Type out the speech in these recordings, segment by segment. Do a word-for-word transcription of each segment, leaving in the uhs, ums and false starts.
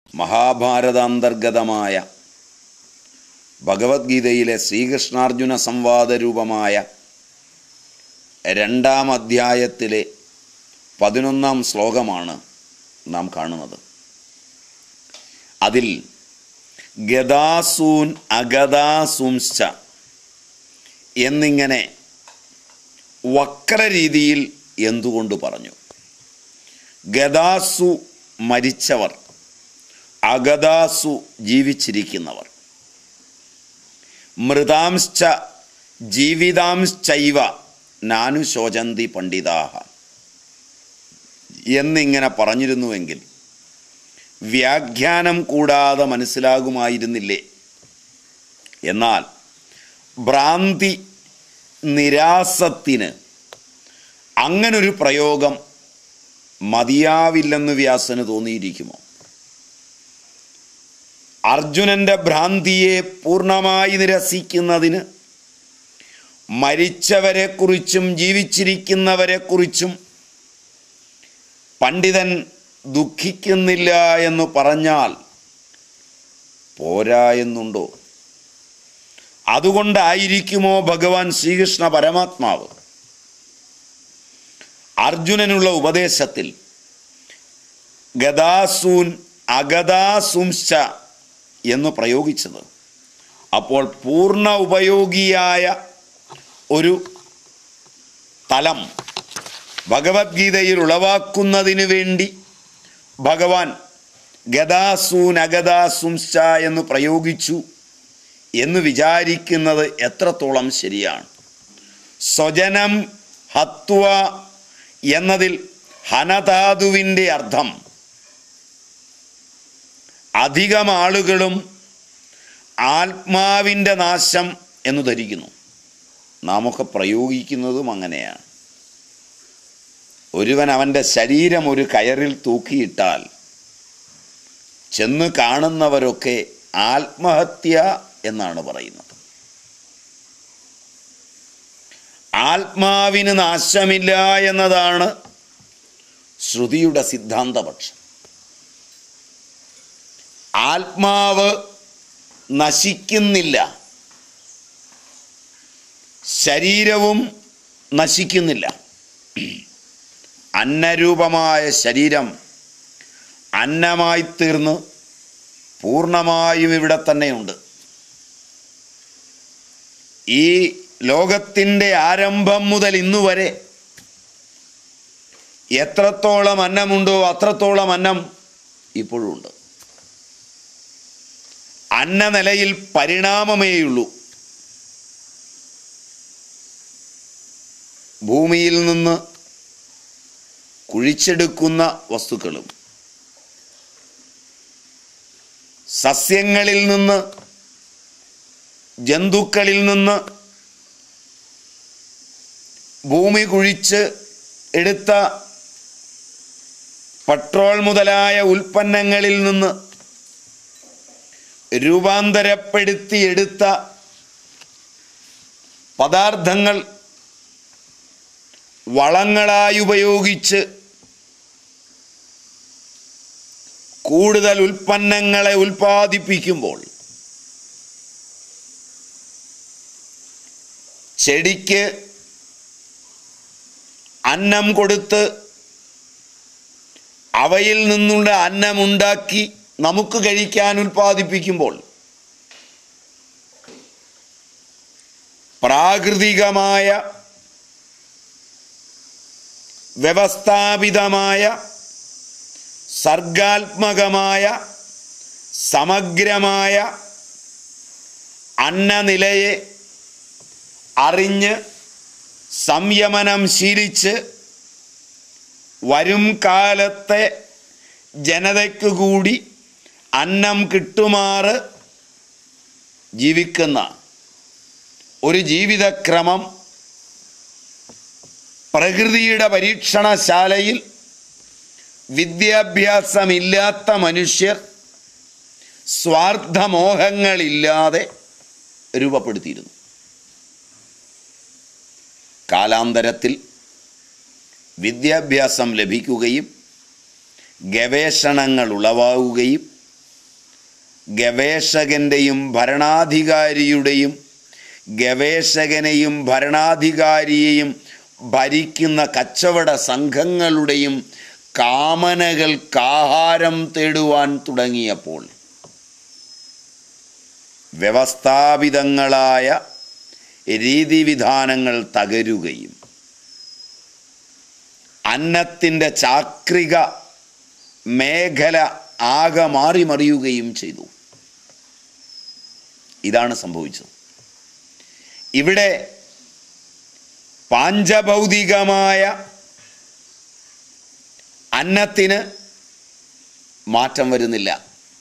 മഹാഭാരതാന്തർഗതമായ ഭഗവത്ഗീതയിലെ ശ്രീകൃഷ്ണാർജുന സംവാദ രൂപമായ രണ്ടാം അധ്യായത്തിലെ പതിനൊന്നാം ശ്ലോകമാണ് നാം കാണുന്നത്. അതിൽ ഗദാസൂൻ അഗദാസുംശ്ച എന്നിങ്ങനെ വക്രരീതിയിൽ എന്തുകൊണ്ട് പറഞ്ഞു? ഗദാസു മരിച്ചവർ, അഗദാസു ജീവിച്ചിരിക്കുന്നവർ, മൃതാംശ്ച ജീവിതാംശ്ചൈവ നാനു ശോചന്തി പണ്ഡിതാഹ എന്നിങ്ങനെ പറഞ്ഞിരുന്നുവെങ്കിൽ വ്യാഖ്യാനം കൂടാതെ മനസ്സിലാകുമായിരുന്നില്ലേ? എന്നാൽ ഭ്രാന്തി നിരാസത്തിന് അങ്ങനൊരു പ്രയോഗം മതിയാവില്ലെന്ന് വ്യാസന് തോന്നിയിരിക്കുമോ? അർജുനൻ്റെ ഭ്രാന്തിയെ പൂർണ്ണമായി നിരസിക്കുന്നതിന് മരിച്ചവരെക്കുറിച്ചും ജീവിച്ചിരിക്കുന്നവരെക്കുറിച്ചും പണ്ഡിതൻ ദുഃഖിക്കുന്നില്ല എന്ന് പറഞ്ഞാൽ പോരാ എന്നുണ്ടോ? അതുകൊണ്ടായിരിക്കുമോ ഭഗവാൻ ശ്രീകൃഷ്ണ പരമാത്മാവ് അർജുനനുള്ള ഉപദേശത്തിൽ ഗദാസൂൻ അഗദാസുംശ്ച എന്ന് പ്രയോഗിച്ചത്? അപ്പോൾ പൂർണ്ണ ഉപയോഗിയായ ഒരു തലം ഭഗവത്ഗീതയിൽ ഉളവാക്കുന്നതിന് വേണ്ടി ഭഗവാൻ ഗദാസൂൻ അഗദാസുംശ്ച എന്ന് പ്രയോഗിച്ചു എന്ന് വിചാരിക്കുന്നത് എത്രത്തോളം ശരിയാണ്? സ്വജനം ഹത്വ എന്നതിൽ ഹനധാതുവിൻ്റെ അർത്ഥം അധികം ആളുകളും ആത്മാവിൻ്റെ നാശം എന്ന് ധരിക്കുന്നു. നാമൊക്കെ പ്രയോഗിക്കുന്നതും അങ്ങനെയാണ്. ഒരുവൻ അവൻ്റെ ശരീരം ഒരു കയറിൽ തൂക്കിയിട്ടാൽ ചെന്ന് കാണുന്നവരൊക്കെ ആത്മഹത്യ എന്നാണ് പറയുന്നത്. ആത്മാവിന് നാശമില്ല എന്നതാണ് ശ്രുതിയുടെ സിദ്ധാന്തപക്ഷം. ആത്മാവ് നശിക്കുന്നില്ല, ശരീരവും നശിക്കുന്നില്ല. അന്നരൂപമായ ശരീരം അന്നമായി തീർന്ന് പൂർണ്ണമായും ഇവിടെ തന്നെയുണ്ട്. ഈ ലോകത്തിൻ്റെ ആരംഭം മുതൽ ഇന്നുവരെ എത്രത്തോളം അന്നമുണ്ടോ അത്രത്തോളം അന്നം ഇപ്പോഴുണ്ട്. അന്നനിലയിൽ പരിണാമമേയുള്ളൂ. ഭൂമിയിൽ നിന്ന് കുഴിച്ചെടുക്കുന്ന വസ്തുക്കളും സസ്യങ്ങളിൽ നിന്ന് ജന്തുക്കളിൽ നിന്ന് ഭൂമി കുഴിച്ച് എടുത്ത പെട്രോൾ മുതലായ ഉൽപ്പന്നങ്ങളിൽ നിന്ന് രൂപാന്തരപ്പെടുത്തിയെടുത്ത പദാർത്ഥങ്ങൾ വളങ്ങളായി ഉപയോഗിച്ച് കൂടുതൽ ഉൽപ്പന്നങ്ങളെ ഉൽപ്പാദിപ്പിക്കുമ്പോൾ ചെടിക്ക് അന്നം കൊടുത്ത് അവയിൽ നിന്നുള്ള അന്നമുണ്ടാക്കി നമുക്ക് കഴിക്കാൻ ഉൽപ്പാദിപ്പിക്കുമ്പോൾ പ്രാകൃതികമായ വ്യവസ്ഥാപിതമായ സർഗാത്മകമായ സമഗ്രമായ അന്നനിലയെ അറിഞ്ഞ് സംയമനം ശീലിച്ച് വരും കാലത്തെ ജനതയ്ക്ക് കൂടി അന്നം കിട്ടുമാറ് ജീവിക്കുന്ന ഒരു ജീവിതക്രമം പ്രകൃതിയുടെ പരീക്ഷണശാലയിൽ വിദ്യാഭ്യാസമില്ലാത്ത മനുഷ്യർ സ്വാർത്ഥമോഹങ്ങളില്ലാതെ രൂപപ്പെടുത്തിയിരുന്നു. കാലാന്തരത്തിൽ വിദ്യാഭ്യാസം ലഭിക്കുകയും ഗവേഷണങ്ങൾ ഉളവാകുകയും ഗവേഷകൻ്റെയും ഭരണാധികാരിയുടെയും ഗവേഷകനെയും ഭരണാധികാരിയെയും ഭരിക്കുന്ന കച്ചവട സംഘങ്ങളുടെയും കാമനകൾക്ക് ആഹാരം തേടുവാൻ തുടങ്ങിയപ്പോൾ വ്യവസ്ഥാപിതങ്ങളായ രീതിവിധാനങ്ങൾ തകരുകയും അന്നത്തിൻ്റെ ചാക്രിക മേഖല ആകെ മാറി മറിയുകയും ചെയ്തു. ഇതാണ് സംഭവിച്ചത്. ഇവിടെ പാഞ്ചഭൗതികമായ അന്നത്തിന് മാറ്റം വരുന്നില്ല.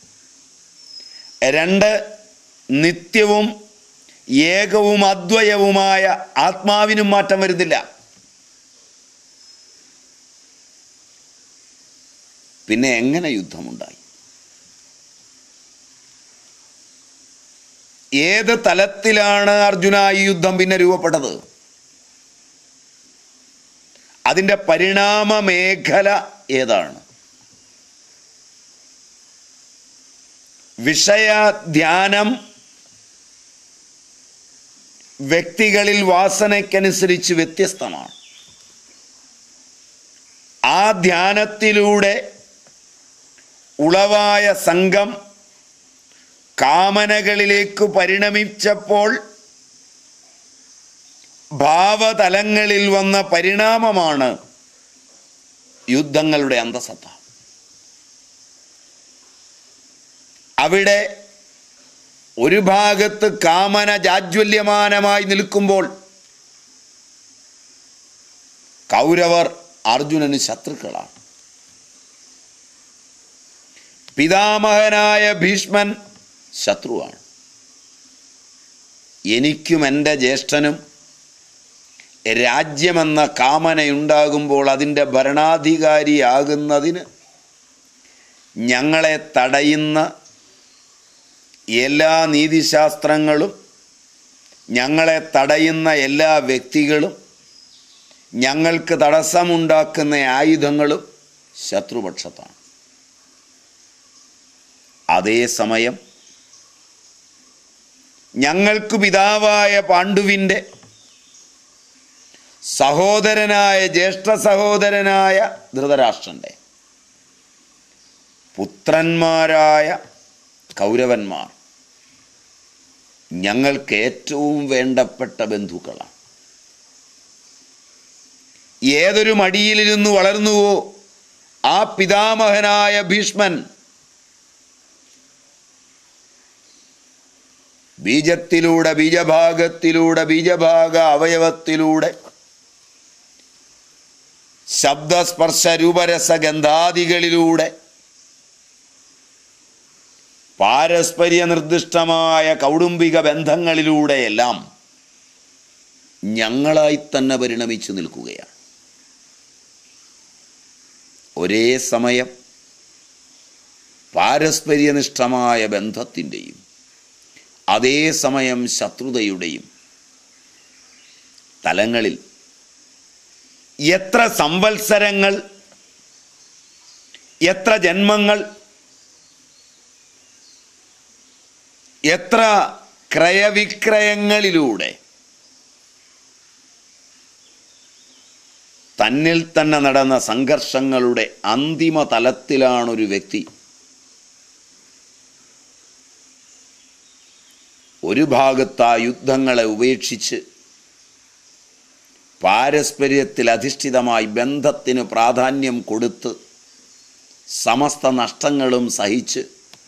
രണ്ട്, നിത്യവും ഏകവും അദ്വയവുമായ ആത്മാവിനും മാറ്റം വരുന്നില്ല. പിന്നെ എങ്ങനെ യുദ്ധമുണ്ടായി? ഏത് തലത്തിലാണ് അർജുന ഈ യുദ്ധം പിന്നെ രൂപപ്പെട്ടത്? അതിൻ്റെ പരിണാമ മേഖല ഏതാണ്? വിഷയധ്യാനം വ്യക്തികളിൽ വാസനയ്ക്കനുസരിച്ച് വ്യത്യസ്തമാണ്. ആ ധ്യാനത്തിലൂടെ ഉളവായ സംഘം കാമനകളിലേക്ക് പരിണമിച്ചപ്പോൾ ഭാവതലങ്ങളിൽ വന്ന പരിണാമമാണ് യുദ്ധങ്ങളുടെ അന്തസത്ത. അവിടെ ഒരു ഭാഗത്ത് കാമന ജാജ്വല്യമാനമായി നിൽക്കുമ്പോൾ കൗരവർ അർജുനന് ശത്രുക്കളാണ്. പിതാമഹനായ ഭീഷ്മൻ ശത്രുവാണ്. എനിക്കും എൻ്റെ ജ്യേഷ്ഠനും രാജ്യമെന്ന കാമനയുണ്ടാകുമ്പോൾ അതിൻ്റെ ഭരണാധികാരിയാകുന്നതിന് ഞങ്ങളെ തടയുന്ന എല്ലാ നീതിശാസ്ത്രങ്ങളും, ഞങ്ങളെ തടയുന്ന എല്ലാ വ്യക്തികളും, ഞങ്ങൾക്ക് തടസ്സമുണ്ടാക്കുന്ന ആയുധങ്ങളും ശത്രുപക്ഷത്താണ്. അതേസമയം ഞങ്ങൾക്ക് പിതാവായ പാണ്ഡുവിൻ്റെ സഹോദരനായ ജ്യേഷ്ഠ സഹോദരനായ ധൃതരാഷ്ട്രൻ്റെ പുത്രന്മാരായ കൗരവന്മാർ ഞങ്ങൾക്ക് ഏറ്റവും വേണ്ടപ്പെട്ട ബന്ധുക്കളാണ്. ഏതൊരു മടിയിലിരുന്ന് വളർന്നുവോ ആ പിതാമഹനായ ഭീഷ്മൻ ബീജത്തിലൂടെ, ബീജഭാഗത്തിലൂടെ, ബീജഭാഗ അവയവത്തിലൂടെ ശബ്ദസ്പർശ രൂപരസഗന്ധാദികളിലൂടെ പാരസ്പര്യ നിർദ്ദിഷ്ടമായ കൗടുംബിക ബന്ധങ്ങളിലൂടെയെല്ലാം ഞങ്ങളായി തന്നെ പരിണമിച്ചു നിൽക്കുകയാണ്. ഒരേ സമയം പാരസ്പര്യനിഷ്ഠമായ ബന്ധത്തിൻ്റെയും അതേസമയം ശത്രുതയുടെയും തലങ്ങളിൽ എത്ര സംവത്സരങ്ങൾ, എത്ര ജന്മങ്ങൾ, എത്ര ക്രയവിക്രയങ്ങളിലൂടെ തന്നിൽ തന്നെ നടന്ന സംഘർഷങ്ങളുടെ അന്തിമ തലത്തിലാണൊരു വ്യക്തി ഒരു ഭാഗത്ത് ആ യുദ്ധങ്ങളെ ഉപേക്ഷിച്ച് പാരസ്പര്യത്തിൽ അധിഷ്ഠിതമായി ബന്ധത്തിന് പ്രാധാന്യം കൊടുത്ത് സമസ്ത നഷ്ടങ്ങളും സഹിച്ച്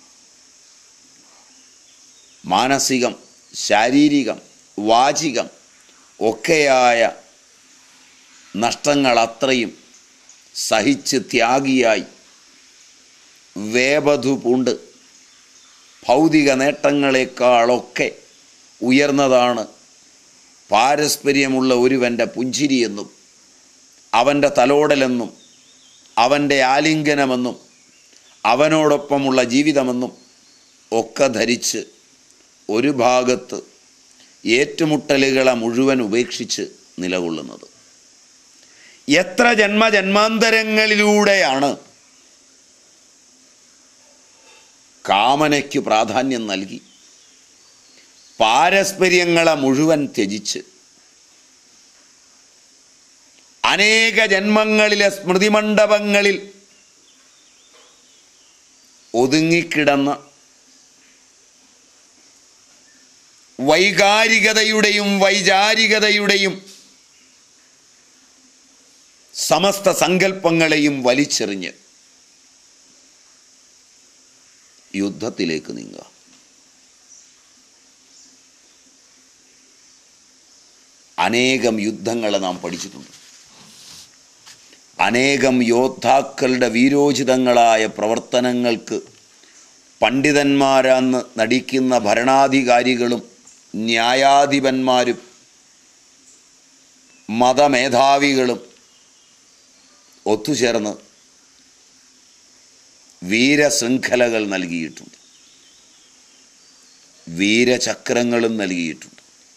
മാനസികം, ശാരീരികം, വാചികം ഒക്കെയായ നഷ്ടങ്ങൾ അത്രയും സഹിച്ച് ത്യാഗിയായി വേപധു പൂണ്ട് ഭൗതിക നേട്ടങ്ങളെക്കാളൊക്കെ ഉയർന്നതാണ് പാരസ്പര്യമുള്ള ഒരുവൻ്റെ പുഞ്ചിരിയെന്നും അവൻ്റെ തലോടലെന്നും അവൻ്റെ ആലിംഗനമെന്നും അവനോടൊപ്പമുള്ള ജീവിതമെന്നും ഒക്കെ ധരിച്ച് ഒരു ഭാഗത്ത് ഏറ്റുമുട്ടലുകളെ മുഴുവൻ ഉപേക്ഷിച്ച് നിലകൊള്ളുന്നത്. എത്ര ജന്മജന്മാന്തരങ്ങളിലൂടെയാണ് കാമനയ്ക്ക് പ്രാധാന്യം നൽകി പാരസ്പര്യങ്ങളെ മുഴുവൻ ത്യജിച്ച് അനേക ജന്മങ്ങളിലെ സ്മൃതിമണ്ഡപങ്ങളിൽ ഒതുങ്ങിക്കിടന്ന വൈകാരികതയുടെയും വൈചാരികതയുടെയും സമസ്ത സങ്കല്പങ്ങളെയും വലിച്ചെറിഞ്ഞ് യുദ്ധത്തിലേക്ക് നീങ്ങുക. അനേകം യുദ്ധങ്ങളെ നാം പഠിച്ചിട്ടുണ്ട്. അനേകം യോദ്ധാക്കളുടെ വീരോചിതങ്ങളായ പ്രവർത്തനങ്ങൾക്ക് പണ്ഡിതന്മാരാന്ന് നടിക്കുന്ന ഭരണാധികാരികളും ന്യായാധിപന്മാരും മതമേധാവികളും ഒത്തുചേർന്ന് വീരശൃംഖലകൾ നൽകിയിട്ടുണ്ട്, വീരചക്രങ്ങളും നൽകിയിട്ടുണ്ട്.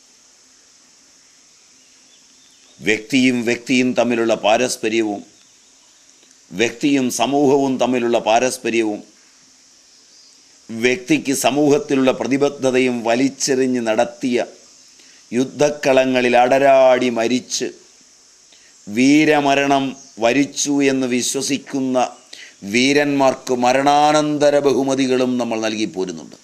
വ്യക്തിയും വ്യക്തിയും തമ്മിലുള്ള പാരസ്പര്യവും വ്യക്തിയും സമൂഹവും തമ്മിലുള്ള പാരസ്പര്യവും വ്യക്തിക്ക് സമൂഹത്തിലുള്ള പ്രതിബദ്ധതയും വലിച്ചെറിഞ്ഞ് നടത്തിയ യുദ്ധക്കളങ്ങളിൽ അടരാടി മരിച്ച് വീരമരണം വരിച്ചു എന്ന് വിശ്വസിക്കുന്ന വീരന്മാർക്ക് മരണാനന്തര ബഹുമതികളും നമ്മൾ നൽകി പോരുന്നുണ്ട്.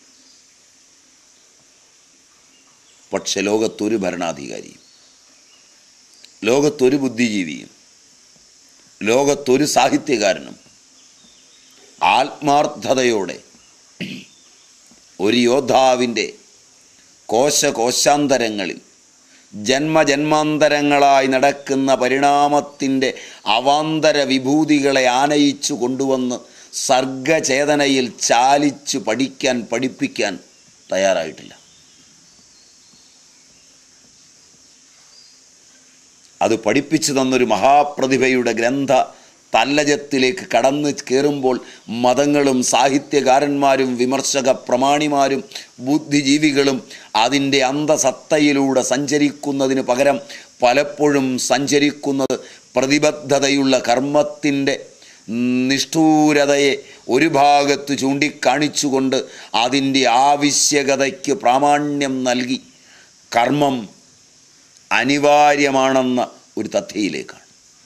പക്ഷെ ലോകത്തൊരു ഭരണാധികാരിയും ലോകത്തൊരു ബുദ്ധിജീവിയും ലോകത്തൊരു സാഹിത്യകാരനും ആത്മാർത്ഥതയോടെ ഒരു യോദ്ധാവിൻ്റെ കോശകോശാന്തരങ്ങളിൽ ജന്മജന്മാന്തരങ്ങളായി നടക്കുന്ന പരിണാമത്തിൻ്റെ അവാന്തര വിഭൂതികളെ ആനയിച്ചു കൊണ്ടുവന്ന് സർഗചേതനയിൽ ചാലിച്ചു പഠിക്കാൻ പഠിപ്പിക്കാൻ തയ്യാറായിട്ടില്ല. അത് പഠിപ്പിച്ചു തന്നൊരു മഹാപ്രതിഭയുടെ ഗ്രന്ഥ തല്ലജത്തിലേക്ക് കടന്നു കയറുമ്പോൾ മതങ്ങളും സാഹിത്യകാരന്മാരും വിമർശക പ്രമാണിമാരും ബുദ്ധിജീവികളും അതിൻ്റെ അന്തസത്തയിലൂടെ സഞ്ചരിക്കുന്നതിന് പകരം പലപ്പോഴും സഞ്ചരിക്കുന്നത് പ്രതിബദ്ധതയുള്ള കർമ്മത്തിൻ്റെ നിഷ്ഠൂരതയെ ഒരു ഭാഗത്ത് ചൂണ്ടിക്കാണിച്ചുകൊണ്ട് അതിൻ്റെ ആവശ്യകതയ്ക്ക് പ്രാമാണ്യം നൽകി കർമ്മം അനിവാര്യമാണെന്ന ഒരു തഥ്യയിലേക്കാണ്.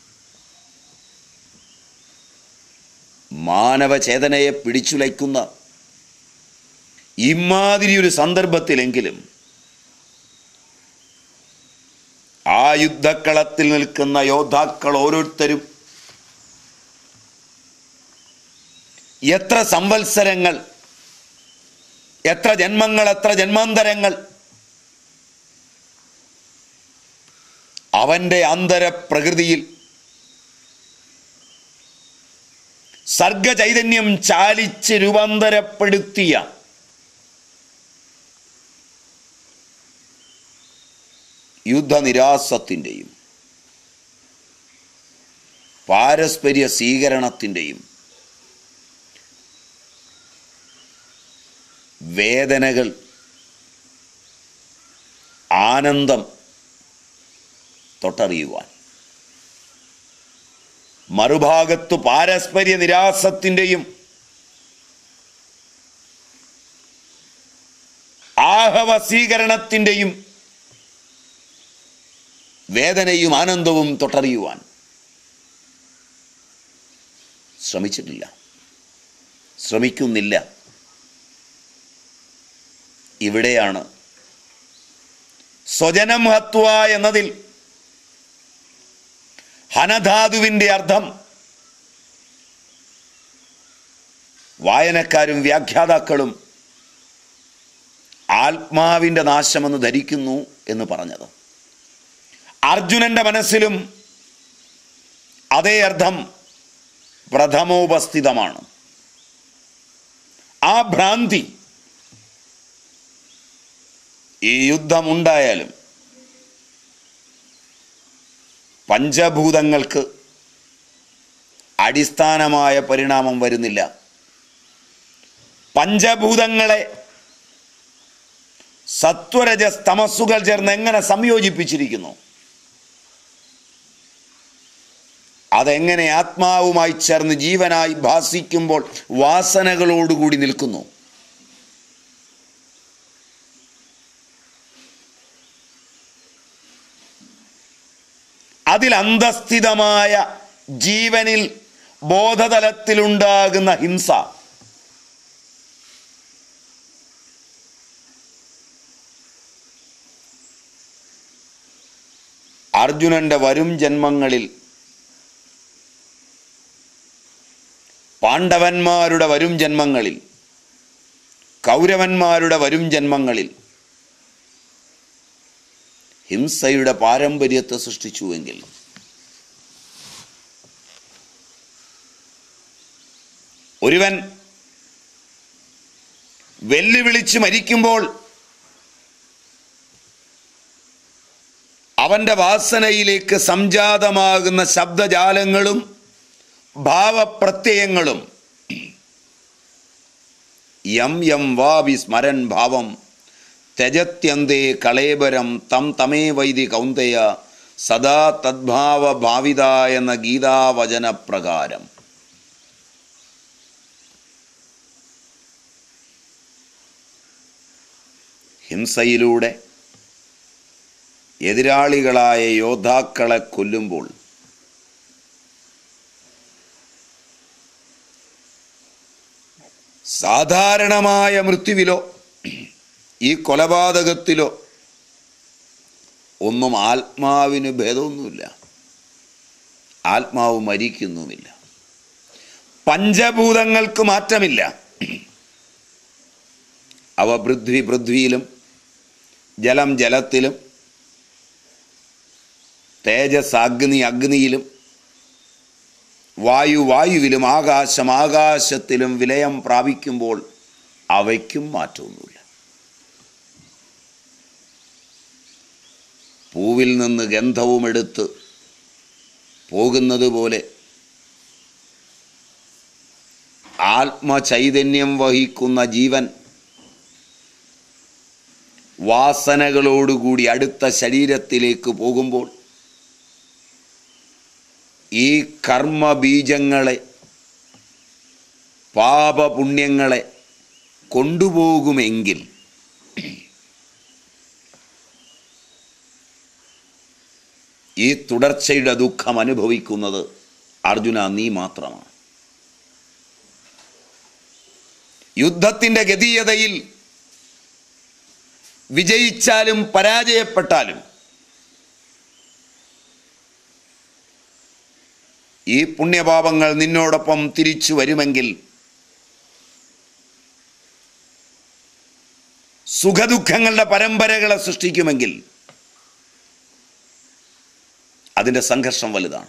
മാനവചേതനയെ പിടിച്ചുലയ്ക്കുന്ന ഇമാതിരി ഒരു സന്ദർഭത്തിലെങ്കിലും ആ യുദ്ധക്കളത്തിൽ നിൽക്കുന്ന യോദ്ധാക്കൾ ഓരോരുത്തരും എത്ര സംവത്സരങ്ങൾ, എത്ര ജന്മങ്ങൾ, എത്ര ജന്മാന്തരങ്ങൾ അവൻ്റെ അന്തരപ്രകൃതിയിൽ സർഗചൈതന്യം ചാലിച്ച് രൂപാന്തരപ്പെടുത്തിയ യുദ്ധനിരാസത്തിൻ്റെയും പാരസ്പര്യ സ്വീകരണത്തിൻ്റെയും വേദനകൾ, ആനന്ദം തൊട്ടറിയുവാൻ, മറുഭാഗത്തു പാരസ്പര്യ നിരാസത്തിൻ്റെയും ആഹവസീകരണത്തിൻ്റെയും വേദനയും ആനന്ദവും തൊട്ടറിയുവാൻ ശ്രമിച്ചിട്ടില്ല, ശ്രമിക്കുന്നില്ല. ഇവിടെയാണ് സ്വജനം ഹത്വ എന്നതിൽ ഹനധാതുവിൻ്റെ അർത്ഥം വായനക്കാരും വ്യാഖ്യാതാക്കളും ആത്മാവിൻ്റെ നാശമെന്ന് ധരിക്കുന്നു എന്ന് പറഞ്ഞത്. അർജുനന്റെ മനസ്സിലും അതേ അർത്ഥം പ്രഥമോപസ്ഥിതമാണ്. ആ ഭ്രാന്തി ഈ യുദ്ധമുണ്ടായാലും പഞ്ചഭൂതങ്ങൾക്ക് അടിസ്ഥാനമായ പരിണാമം വരുന്നില്ല. പഞ്ചഭൂതങ്ങളെ സത്വരജസ് തമസ്സുകൾ ചേർന്ന് എങ്ങനെ സംയോജിപ്പിച്ചിരിക്കുന്നു, അതെങ്ങനെ ആത്മാവുമായി ചേർന്ന് ജീവനായി ഭാസിക്കുമ്പോൾ വാസനകളോടുകൂടി നിൽക്കുന്നു? അതിൽ അന്തസ്ഥിതമായ ജീവനിൽ ബോധതലത്തിലുണ്ടാകുന്ന ഹിംസ അർജുനന്റെ വരും ജന്മങ്ങളിൽ, പാണ്ഡവന്മാരുടെ വരും ജന്മങ്ങളിൽ, കൗരവന്മാരുടെ വരും ജന്മങ്ങളിൽ ഹിംസയുടെ പാരമ്പര്യത്തെ സൃഷ്ടിച്ചുവെങ്കിൽ ഒരുവൻ വെല്ലുവിളിച്ച് മരിക്കുമ്പോൾ അവൻ്റെ വാസനയിലേക്ക് സംജാതമാകുന്ന ശബ്ദജാലങ്ങളും ഭാവപ്രത്യയങ്ങളും യം യം വാവി സ്മരൻ ഭാവം ത്യജത്യന്തേ കളേബരം തം തമേ വൈദി കൗന്ദയ സദാ തദ്ഭാവ ഭാവിത എന്ന ഗീതാവചന പ്രകാരം ഹിംസയിലൂടെ എതിരാളികളായ യോദ്ധാക്കളെ കൊല്ലുമ്പോൾ സാധാരണമായ മൃത്യുവിലോ ഈ കൊലപാതകത്തിലോ ഒന്നും ആത്മാവിന് ഭേദമൊന്നുമില്ല. ആത്മാവ് മരിക്കുന്നുമില്ല. പഞ്ചഭൂതങ്ങൾക്ക് മാറ്റമില്ല. അവ പൃഥ്വി പൃഥ്വിയിലും ജലം ജലത്തിലും തേജസ് അഗ്നി അഗ്നിയിലും വായു വായുവിലും ആകാശം ആകാശത്തിലും വിലയം പ്രാപിക്കുമ്പോൾ അവയ്ക്കും മാറ്റമൊന്നുമില്ല. പൂവിൽ നിന്ന് ഗന്ധവും എടുത്ത് പോകുന്നത് പോലെ ആത്മചൈതന്യം വഹിക്കുന്ന ജീവൻ വാസനകളോടുകൂടി അടുത്ത ശരീരത്തിലേക്ക് പോകുമ്പോൾ ഈ കർമ്മബീജങ്ങളെ പാപപുണ്യങ്ങളെ കൊണ്ടുപോകുമെങ്കിൽ ഈ തുടർച്ചയുടെ ദുഃഖം അനുഭവിക്കുന്നത് അർജുന നീ മാത്രമാണ്. യുദ്ധത്തിൻ്റെ ഗതീയതയിൽ വിജയിച്ചാലും പരാജയപ്പെട്ടാലും ഈ പുണ്യപാപങ്ങൾ നിന്നോടൊപ്പം തിരിച്ചു വരുമെങ്കിൽ സുഖദുഃഖങ്ങളുടെ പരമ്പരകളെ സൃഷ്ടിക്കുമെങ്കിൽ അതിൻ്റെ സംഘർഷം വലുതാണ്.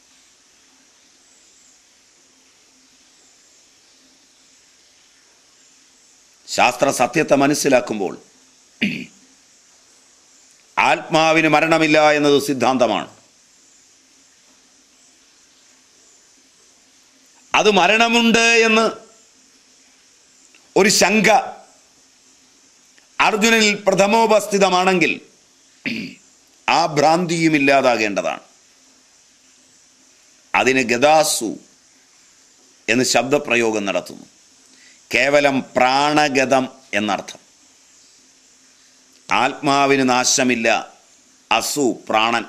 ശാസ്ത്ര സത്യത്തെ മനസ്സിലാക്കുമ്പോൾ ആത്മാവിന് മരണമില്ല എന്നത് സിദ്ധാന്തമാണ്. അത് മരണമുണ്ട് എന്ന് ഒരു ശങ്ക അർജുനനിൽ പ്രഥമോപസ്ഥിതമാണെങ്കിൽ ആ ഭ്രാന്തിയും ഇല്ലാതാകേണ്ടതാണ്. അതിന് ഗദാസു എന്ന് ശബ്ദപ്രയോഗം നടത്തുന്നു. കേവലം പ്രാണഗതം എന്നർത്ഥം. ആത്മാവിന് നാശമില്ല. അസു പ്രാണൻ.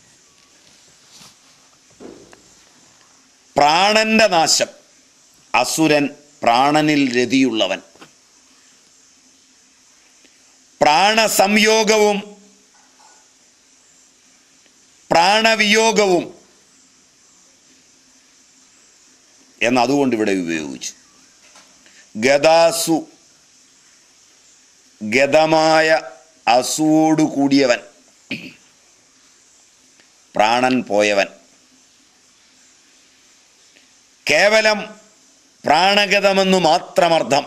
പ്രാണന്റെ നാശം. അസുരൻ പ്രാണനിൽ രതിയുള്ളവൻ. പ്രാണസംയോഗവും പ്രാണവിയോഗവും എന്നതുകൊണ്ട് ഇവിടെ ഉപയോഗിച്ചു. ഗദാസു ഗതമായ അസുവോടു കൂടിയവൻ, പ്രാണൻ പോയവൻ. കേവലം പ്രാണഗതമെന്നു മാത്രമർത്ഥം.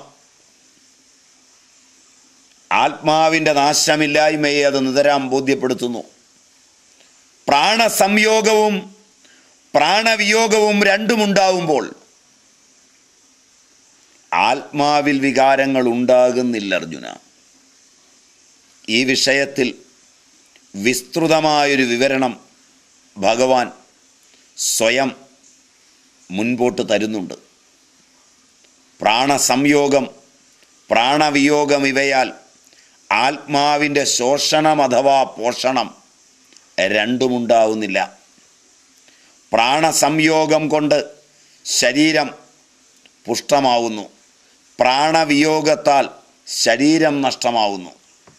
ആത്മാവിൻ്റെ നാശമില്ലായ്മയെ അത് നിതരാം ബോധ്യപ്പെടുത്തുന്നു. പ്രാണസംയോഗവും പ്രാണവിയോഗവും രണ്ടുമുണ്ടാവുമ്പോൾ ആത്മാവിൽ വികാരങ്ങൾ ഉണ്ടാകുന്നില്ല അർജുന. ഈ വിഷയത്തിൽ വിസ്തൃതമായൊരു വിവരണം ഭഗവാൻ സ്വയം മുൻപോട്ട് തരുന്നുണ്ട്. പ്രാണസംയോഗം, പ്രാണവിയോഗം ഇവയാൽ ആത്മാവിൻ്റെ ശോഷണം അഥവാ പോഷണം രണ്ടുമുണ്ടാവുന്നില്ല. പ്രാണസംയോഗം കൊണ്ട് ശരീരം പുഷ്ടമാവുന്നു, പ്രാണവിയോഗത്താൽ ശരീരം നഷ്ടമാവുന്നു.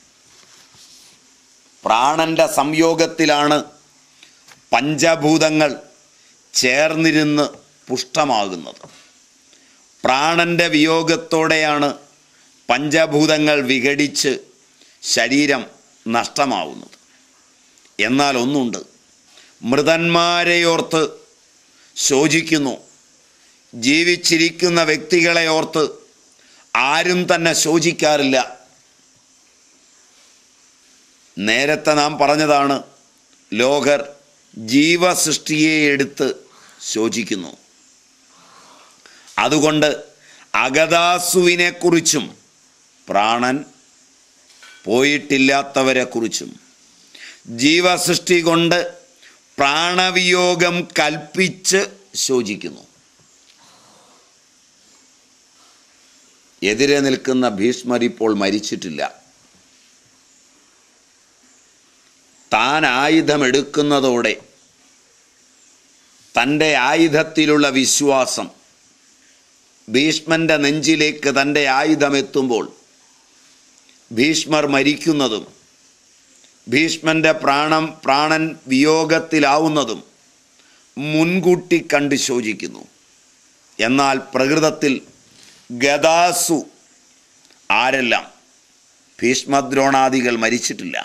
പ്രാണൻ്റെ സംയോഗത്തിലാണ് പഞ്ചഭൂതങ്ങൾ ചേർന്നിരുന്ന് പുഷ്ടമാകുന്നത്. പ്രാണൻ്റെ വിയോഗത്തോടെയാണ് പഞ്ചഭൂതങ്ങൾ വിഘടിച്ച് ശരീരം നഷ്ടമാവുന്നത്. എന്നാൽ ഒന്നുണ്ട്, മൃതന്മാരെയോർത്ത് ശോചിക്കുന്നു. ജീവിച്ചിരിക്കുന്ന വ്യക്തികളെ ഓർത്ത് ആരും തന്നെ ശോചിക്കാറില്ല. നേരത്തെ നാം പറഞ്ഞതാണ്, ലോകർ ജീവസൃഷ്ടിയെ എടുത്ത് ശോചിക്കുന്നു. അതുകൊണ്ട് അഗതാസുവിനെക്കുറിച്ചും പ്രാണൻ പോയിട്ടില്ലാത്തവരെക്കുറിച്ചും ജീവസൃഷ്ടി കൊണ്ട് പ്രാണവിയോഗം കൽപ്പിച്ച് ശോചിക്കുന്നു. എതിരെ നിൽക്കുന്ന ഭീഷ്മർ ഇപ്പോൾ മരിച്ചിട്ടില്ല. താൻ ആയുധമെടുക്കുന്നതോടെ തൻ്റെ ആയുധത്തിലുള്ള വിശ്വാസം ഭീഷ്മൻ്റെ നെഞ്ചിലേക്ക് തൻ്റെ ആയുധമെത്തുമ്പോൾ ഭീഷ്മർ മരിക്കുന്നതും ഭീഷ്മൻ്റെ പ്രാണം പ്രാണൻ വിയോഗത്തിലാവുന്നതും മുൻകൂട്ടി കണ്ട് ശോചിക്കുന്നു. എന്നാൽ പ്രകൃതത്തിൽ ഗദാസു ആരെല്ലാം? ഭീഷ്മദ്രോണാദികൾ മരിച്ചിട്ടില്ല.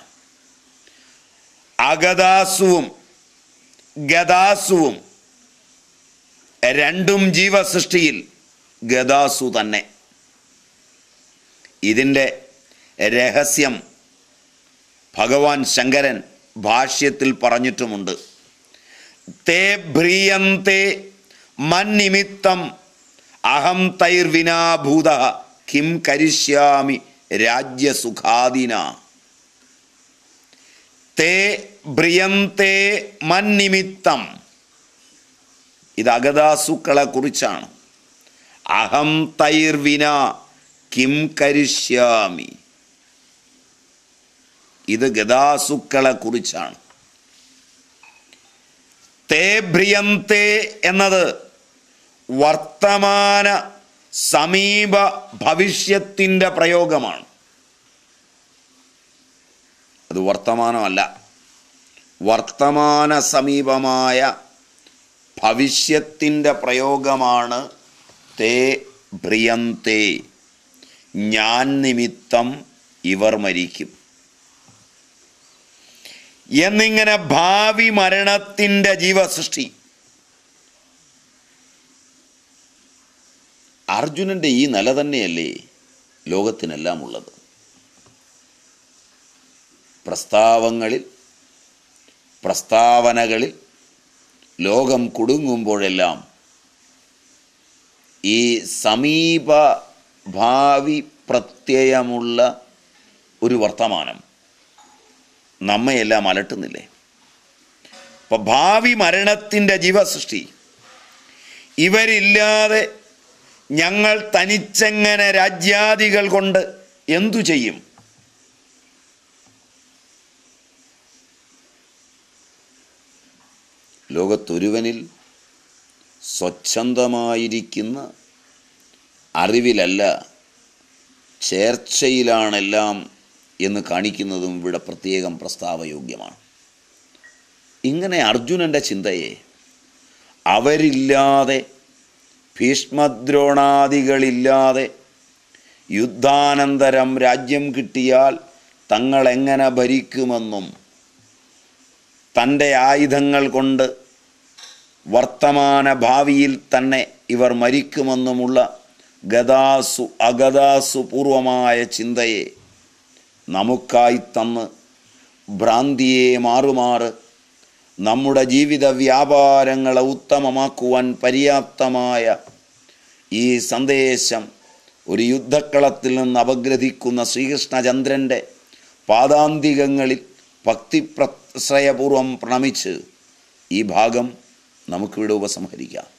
അഗദാസുവും ഗദാസുവും രണ്ടും ജീവസൃഷ്ടിയിൽ ഗദാസു തന്നെ. ഇതിൻ്റെ രഹസ്യം ഭഗവാൻ ശങ്കരൻ ഭാഷ്യത്തിൽ പറഞ്ഞിട്ടുമുണ്ട്. തേ ഭ്രിയന്തേ മന്നിമിത്തം അഹം തൈർവിനാഭൂത കിം കരിഷ്യാമി രാജ്യസുഖാദിന. തേ ഭ്രിയന്തേ മന്നിമിത്തം, ഇത് അഗദാസുക്കളെ കുറിച്ചാണ്. അഹം തൈർവിന കിം കരിഷ്യാമി, ഇത് ഗദാസുക്കളെ കുറിച്ചാണ്. തേ ഭ്രിയന്തേ എന്നത് വർത്തമാന സമീപ ഭവിഷ്യത്തിൻ്റെ പ്രയോഗമാണ്. അത് വർത്തമാനമല്ല, വർത്തമാന സമീപമായ ഭവിഷ്യത്തിൻ്റെ പ്രയോഗമാണ് തേ ഭ്രിയന്തേ. ഞാൻ നിമിത്തം ഇവർ മരിക്കും എന്നിങ്ങനെ ഭാവി മരണത്തിൻ്റെ ജീവസൃഷ്ടി. അർജുനൻ്റെ ഈ നില തന്നെയല്ലേ ലോകത്തിനെല്ലാം ഉള്ളത്. പ്രസ്താവങ്ങളിൽ പ്രസ്താവനകളിൽ ലോകം കുടുങ്ങുമ്പോഴെല്ലാം ഈ സമീപ ഭാവി പ്രത്യയമുള്ള ഒരു വർത്തമാനം നമ്മയെല്ലാം അലട്ടുന്നില്ലേ? അപ്പോൾ ഭാവി മരണത്തിൻ്റെ ജീവസൃഷ്ടി. ഇവരില്ലാതെ ഞങ്ങൾ തനിച്ചെങ്ങനെ രാജ്യാദികൾ കൊണ്ട് എന്തു ചെയ്യും? ലോകത്തൊരുവനിൽ സ്വച്ഛന്തമായിരിക്കുന്ന അറിവിലല്ല ചേർച്ചയിലാണെല്ലാം എന്ന് കാണിക്കുന്നതും ഇവിടെ പ്രത്യേകം പ്രസ്താവയോഗ്യമാണ്. ഇങ്ങനെ അർജുനൻ്റെ ചിന്തയെ അവരില്ലാതെ, ഭീഷ്മദ്രോണാദികളില്ലാതെ യുദ്ധാനന്തരം രാജ്യം കിട്ടിയാൽ തങ്ങളെങ്ങനെ ഭരിക്കുമെന്നും തൻ്റെ ആയുധങ്ങൾ കൊണ്ട് വർത്തമാന ഭാവിയിൽ തന്നെ ഇവർ മരിക്കുമെന്നുമുള്ള ഗദാസു അഗദാസു പൂർവമായ ചിന്തയെ നമുക്കായി തന്ന് ഭ്രാന്തിയെ മാറുമാറ് നമ്മുടെ ജീവിത വ്യാപാരങ്ങളെ ഉത്തമമാക്കുവാൻ പര്യാപ്തമായ ഈ സന്ദേശം ഒരു യുദ്ധക്കളത്തിൽ നിന്ന് അപഗ്രഥിക്കുന്ന ശ്രീകൃഷ്ണചന്ദ്രൻ്റെ പാദാന്തികങ്ങളിൽ ഭക്തിപ്രശ്രയപൂർവം പ്രണമിച്ച് ഈ ഭാഗം നമുക്കിവിടെ ഉപസംഹരിക്കാം.